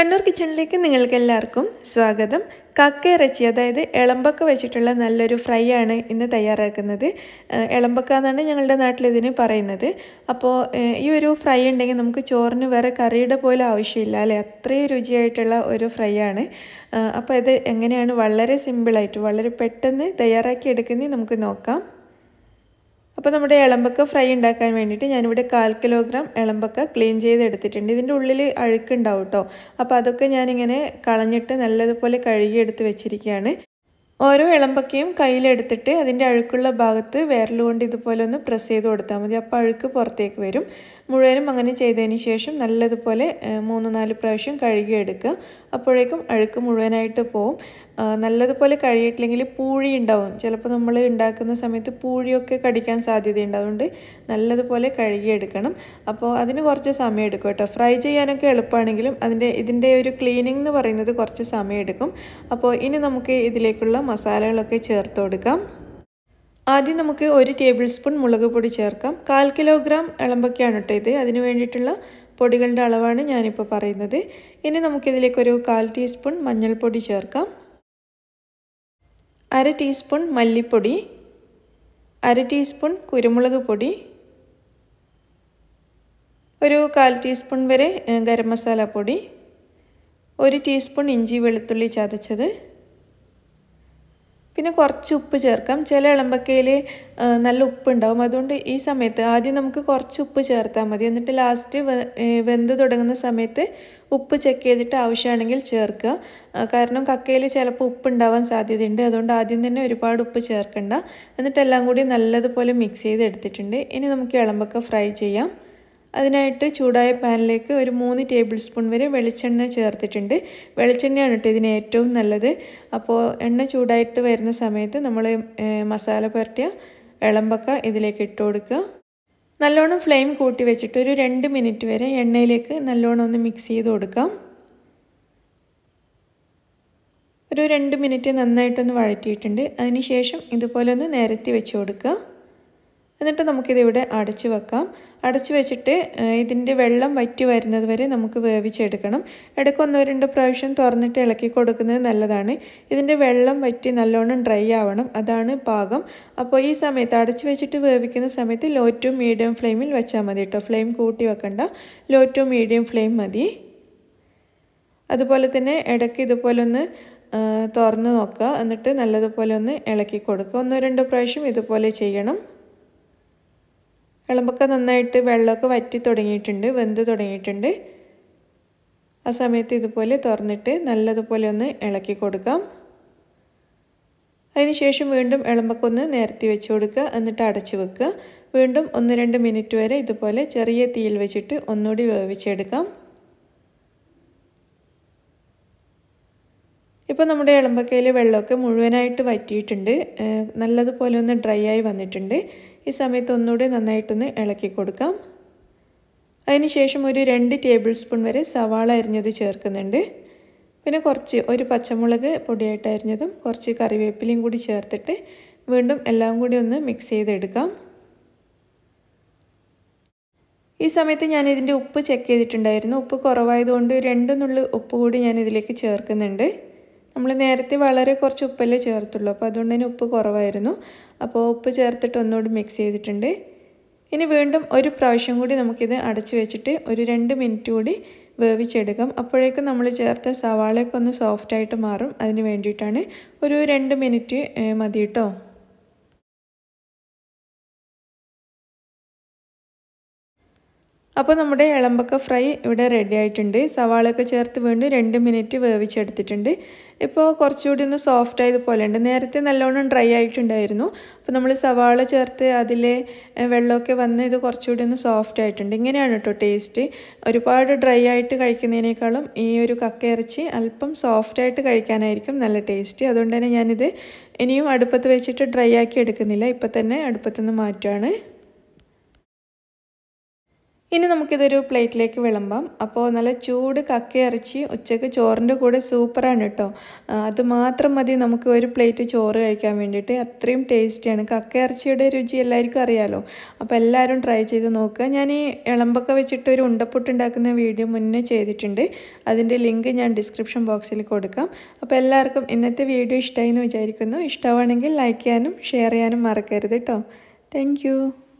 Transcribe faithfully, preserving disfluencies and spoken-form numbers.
Kannur Kitchen like നിങ്ങൾക്കെല്ലാവർക്കും സ്വാഗതം. Kakka Irachi അതായത് elambakka വെച്ചിട്ടുള്ള നല്ലൊരു ഫ്രൈ ആണ് ഇന്ന് തയ്യാറാക്കുന്നത്. elambakka എന്നാണ് ഞങ്ങളുടെ നാട്ടിൽ ഇതിനെ പറയുന്നത്. അപ്പോൾ ഈ ഒരു ഫ്രൈ ഉണ്ടെങ്കിൽ നമുക്ക് ചോറിന് വേറെ കറിയുടെ പോലെ ആവശ്യമില്ല അല്ലേ, അത്രയും രുചിയായിട്ടുള്ള ഒരു ഫ്രൈ ആണ്. അപ്പോൾ ഇത് എങ്ങനെയാണ് വളരെ സിമ്പിൾ ആയിട്ട് വളരെ പെട്ടെന്ന് തയ്യാറാക്കി എടുക്കുന്നത് നമുക്ക് നോക്കാം. അപ്പോൾ നമ്മുടെ elambakka ഫ്രൈ ഉണ്ടാക്കാൻ വേണ്ടിയിട്ട് ഞാൻ ഇവിടെ കാൽ കിലോഗ്രാം elambakka ക്ലീൻ ചെയ്ത് എടുത്തിട്ടുണ്ട്. ഇതിന്റെ ഉള്ളിൽ അഴുക്ക് ഉണ്ടാവും ട്ടോ. അപ്പോൾ അതൊക്കെ ഞാൻ ഇങ്ങനെ കളഞ്ഞിട്ട് നല്ലതുപോലെ കഴുകി എടുത്ത് വെച്ചിരിക്കുകയാണ്. ഓരോ elambakkaയും കയ്യിൽ എടുത്തിട്ട് അതിന്റെ അഴുക്കുള്ള ഭാഗത്ത് വിരൽ കൊണ്ട് ഇതുപോലെ ഒന്ന് പ്രസ് ചെയ്ത് കൊടുത്താൽ മതി. അപ്പോൾ അഴുക്ക് പുറത്തേക്ക് വരും. മുഴുവനും അങ്ങനെ ചെയ്തതിന് ശേഷം നല്ലതുപോലെ മൂന്ന് നാല് പ്രാവശ്യം കഴുകി എടുക്കുക. അപ്പോഴേക്കും അഴുക്ക് മുഴുവനായിട്ട് പോകും. നല്ലതുപോലെ കഴുകിയിട്ടില്ലെങ്കിൽ പൂഴി ഉണ്ടാവും. ചിലപ്പോൾ നമ്മൾ ഉണ്ടാക്കുന്ന സമയത്ത് പൂഴിയൊക്കെ കടിക്കാൻ സാധ്യതയുണ്ട്. നല്ലതുപോലെ കഴുകിയെടുക്കണം. അപ്പോൾ അതിന് കുറച്ച് സമയം എടുക്കും കേട്ടോ. ഫ്രൈ ചെയ്യാനൊക്കെ എളുപ്പമാണെങ്കിലും അതിൻ്റെ ഇതിൻ്റെ ഒരു ക്ലീനിങ് എന്ന് പറയുന്നത് കുറച്ച് സമയം എടുക്കും. അപ്പോൾ ഇനി നമുക്ക് ഇതിലേക്കുള്ള മസാലകളൊക്കെ ചേർത്ത് കൊടുക്കാം. ആദ്യം നമുക്ക് ഒരു ടേബിൾ സ്പൂൺ മുളക് പൊടി ചേർക്കാം. കാൽ കിലോഗ്രാം elambakkaയാണ് കേട്ടോ ഇത്. അതിന് വേണ്ടിയിട്ടുള്ള പൊടികളുടെ അളവാണ് ഞാനിപ്പോൾ പറയുന്നത്. ഇനി നമുക്കിതിലേക്കൊരു കാൽ ടീസ്പൂൺ മഞ്ഞൾപ്പൊടി ചേർക്കാം. അര ടീസ്പൂൺ മല്ലിപ്പൊടി, അര ടീസ്പൂൺ കുരുമുളക് പൊടി, ഒരു കാൽ ടീസ്പൂൺ വരെ ഗരം മസാല പൊടി, ഒരു ടീസ്പൂൺ ഇഞ്ചി വെളുത്തുള്ളി ചതച്ചത്, പിന്നെ കുറച്ച് ഉപ്പ് ചേർക്കാം. ചില elambakkaയിൽ നല്ല ഉപ്പുണ്ടാവും. അതുകൊണ്ട് ഈ സമയത്ത് ആദ്യം നമുക്ക് കുറച്ച് ഉപ്പ് ചേർത്താൽ മതി. എന്നിട്ട് ലാസ്റ്റ് വെന്ത് തുടങ്ങുന്ന സമയത്ത് ഉപ്പ് ചെക്ക് ചെയ്തിട്ട് ആവശ്യമാണെങ്കിൽ ചേർക്കുക. കാരണം കക്കയിൽ ചിലപ്പോൾ ഉപ്പ് ഉണ്ടാവാൻ സാധ്യതയുണ്ട്. അതുകൊണ്ട് ആദ്യം തന്നെ ഒരുപാട് ഉപ്പ് ചേർക്കണ്ട. എന്നിട്ട് എല്ലാം കൂടി നല്ലതുപോലെ മിക്സ് ചെയ്ത് എടുത്തിട്ടുണ്ട്. ഇനി നമുക്ക് elambakka ഫ്രൈ ചെയ്യാം. അതിനായിട്ട് ചൂടായ പാനിലേക്ക് ഒരു മൂന്ന് ടേബിൾ സ്പൂൺ വരെ വെളിച്ചെണ്ണ ചേർത്തിട്ടുണ്ട്. വെളിച്ചെണ്ണയാണ് കേട്ടോ ഇതിന് ഏറ്റവും നല്ലത്. അപ്പോൾ എണ്ണ ചൂടായിട്ട് വരുന്ന സമയത്ത് നമ്മൾ മസാല പുരട്ടിയ elambakka ഇതിലേക്ക് ഇട്ട് കൊടുക്കുക. നല്ലോണം ഫ്ലെയിം കൂട്ടി വെച്ചിട്ട് ഒരു രണ്ട് മിനിറ്റ് വരെ എണ്ണയിലേക്ക് നല്ലോണം ഒന്ന് മിക്സ് ചെയ്ത് കൊടുക്കാം. ഒരു രണ്ട് മിനിറ്റ് നന്നായിട്ടൊന്ന് വഴറ്റിയിട്ടുണ്ട്. അതിന് ശേഷം ഇതുപോലെ ഒന്ന് നിരത്തി വെച്ച് കൊടുക്കുക. എന്നിട്ട് നമുക്കിതിവിടെ അടച്ചു വെക്കാം. അടച്ചു വെച്ചിട്ട് ഇതിൻ്റെ വെള്ളം വറ്റി വരുന്നത് വരെ നമുക്ക് വേവിച്ചെടുക്കണം. ഇടയ്ക്ക് ഒന്നോ രണ്ടോ പ്രാവശ്യം തുറന്നിട്ട് ഇളക്കി കൊടുക്കുന്നത് നല്ലതാണ്. ഇതിൻ്റെ വെള്ളം വറ്റി നല്ലോണം ഡ്രൈ ആവണം, അതാണ് പാകം. അപ്പോൾ ഈ സമയത്ത് അടച്ചു വെച്ചിട്ട് വേവിക്കുന്ന സമയത്ത് ലോ ടു മീഡിയം ഫ്ലെയിമിൽ വെച്ചാൽ മതി കേട്ടോ. ഫ്ലെയിം കൂട്ടി വെക്കണ്ട, ലോ ടു മീഡിയം ഫ്ലെയിം മതി. അതുപോലെ തന്നെ ഇടയ്ക്ക് ഇതുപോലെ ഒന്ന് തുറന്ന് നോക്കുക. എന്നിട്ട് നല്ലതുപോലെ ഒന്ന് ഇളക്കി കൊടുക്കുക. ഒന്നോ രണ്ടോ പ്രാവശ്യം ഇതുപോലെ ചെയ്യണം. elambakka നന്നായിട്ട് വെള്ളമൊക്കെ വറ്റി തുടങ്ങിയിട്ടുണ്ട്, വെന്ത് തുടങ്ങിയിട്ടുണ്ട്. ആ സമയത്ത് ഇതുപോലെ തുറന്നിട്ട് നല്ലതുപോലെ ഒന്ന് ഇളക്കി കൊടുക്കാം. അതിനുശേഷം വീണ്ടും elambakka ഒന്ന് നിരത്തി വെച്ച് കൊടുക്കുക. എന്നിട്ട് അടച്ചു വെക്കുക. വീണ്ടും ഒന്ന് രണ്ട് മിനിറ്റ് വരെ ഇതുപോലെ ചെറിയ തീയിൽ വെച്ചിട്ട് ഒന്നുകൂടി വേവിച്ചെടുക്കാം. ഇപ്പോൾ നമ്മുടെ elambakkaയിൽ വെള്ളമൊക്കെ മുഴുവനായിട്ട് വറ്റിയിട്ടുണ്ട്. നല്ലതുപോലെ ഒന്ന് ഡ്രൈ ആയി വന്നിട്ടുണ്ട്. ഈ സമയത്ത് ഒന്നുകൂടി നന്നായിട്ടൊന്ന് ഇളക്കി കൊടുക്കാം. അതിനുശേഷം ഒരു രണ്ട് ടേബിൾ സ്പൂൺ വരെ സവാള അരിഞ്ഞത് ചേർക്കുന്നുണ്ട്. പിന്നെ കുറച്ച് ഒരു പച്ചമുളക് പൊടിയായിട്ട് അരിഞ്ഞതും കുറച്ച് കറിവേപ്പിലയും കൂടി ചേർത്തിട്ട് വീണ്ടും എല്ലാം കൂടി ഒന്ന് മിക്സ് ചെയ്തെടുക്കാം. ഈ സമയത്ത് ഞാൻ ഇതിൻ്റെ ഉപ്പ് ചെക്ക് ചെയ്തിട്ടുണ്ടായിരുന്നു. ഉപ്പ് കുറവായതുകൊണ്ട് രണ്ട് നുള്ളി ഉപ്പ് കൂടി ഞാൻ ഇതിലേക്ക് ചേർക്കുന്നുണ്ട്. നമ്മൾ നേരത്തെ വളരെ കുറച്ച് ഉപ്പല്ലേ ചേർത്തുള്ളൂ. അപ്പോൾ അതുകൊണ്ട് തന്നെ ഉപ്പ് കുറവായിരുന്നു. അപ്പോൾ ഉപ്പ് ചേർത്തിട്ട് ഒന്നുകൂടി മിക്സ് ചെയ്തിട്ടുണ്ട്. ഇനി വീണ്ടും ഒരു പ്രാവശ്യം കൂടി നമുക്കിത് അടച്ചു വെച്ചിട്ട് ഒരു രണ്ട് മിനിറ്റ് കൂടി വേവിച്ചെടുക്കാം. അപ്പോഴേക്കും നമ്മൾ ചേർത്ത സവാളയൊക്കെ ഒന്ന് സോഫ്റ്റായിട്ട് മാറും. അതിന് വേണ്ടിയിട്ടാണ്. ഒരു രണ്ട് മിനിറ്റ് മതി കേട്ടോ. അപ്പോൾ നമ്മുടെ elambakka ഫ്രൈ ഇവിടെ റെഡി ആയിട്ടുണ്ട്. സവാളയൊക്കെ ചേർത്ത് വീണ്ടും രണ്ട് മിനിറ്റ് വേവിച്ചെടുത്തിട്ടുണ്ട്. ഇപ്പോൾ കുറച്ചുകൂടി ഒന്ന് സോഫ്റ്റ് ആയതുപോലെ ഉണ്ട്. നേരത്തെ നല്ലോണം ഡ്രൈ ആയിട്ടുണ്ടായിരുന്നു. അപ്പോൾ നമ്മൾ സവാള ചേർത്ത് അതിലെ വെള്ളമൊക്കെ വന്ന് ഇത് കുറച്ചുകൂടി ഒന്ന് സോഫ്റ്റ് ആയിട്ടുണ്ട്. ഇങ്ങനെയാണ് കേട്ടോ ടേസ്റ്റ്. ഒരുപാട് ഡ്രൈ ആയിട്ട് കഴിക്കുന്നതിനേക്കാളും ഈ ഒരു കക്ക ഇറച്ചി അല്പം സോഫ്റ്റ് ആയിട്ട് കഴിക്കാനായിരിക്കും നല്ല ടേസ്റ്റ്. അതുകൊണ്ട് തന്നെ ഞാനിത് ഇനിയും അടുപ്പത്ത് വെച്ചിട്ട് ഡ്രൈ ആക്കി എടുക്കുന്നില്ല. ഇപ്പം തന്നെ അടുപ്പത്തുനിന്ന് മാറ്റുകയാണ്. ഇനി നമുക്കിതൊരു പ്ലേറ്റിലേക്ക് വിളമ്പാം. അപ്പോൾ നല്ല ചൂട് കക്ക ഇറച്ചി ഉച്ചയ്ക്ക് ചോറിൻ്റെ കൂടെ സൂപ്പറാണ് കേട്ടോ. അതുമാത്രം മതി നമുക്ക് ഒരു പ്ലേറ്റ് ചോറ് കഴിക്കാൻ വേണ്ടിയിട്ട്. അത്രയും ടേസ്റ്റിയാണ്. കക്ക ഇറച്ചിയുടെ രുചി എല്ലാവർക്കും അറിയാമല്ലോ. അപ്പോൾ എല്ലാവരും ട്രൈ ചെയ്ത് നോക്കുക. ഞാൻ ഈ ഇളമ്പക്ക വെച്ചിട്ട് ഒരു ഉണ്ടപ്പുട്ട് ഉണ്ടാക്കുന്ന വീഡിയോ മുന്നേ ചെയ്തിട്ടുണ്ട്. അതിൻ്റെ ലിങ്ക് ഞാൻ ഡിസ്ക്രിപ്ഷൻ ബോക്സിൽ കൊടുക്കാം. അപ്പോൾ എല്ലാവർക്കും ഇന്നത്തെ വീഡിയോ ഇഷ്ടമായി എന്ന് വിചാരിക്കുന്നു. ഇഷ്ടമാണെങ്കിൽ ലൈക്ക് ചെയ്യാനും ഷെയർ ചെയ്യാനും മറക്കരുത് കേട്ടോ. താങ്ക്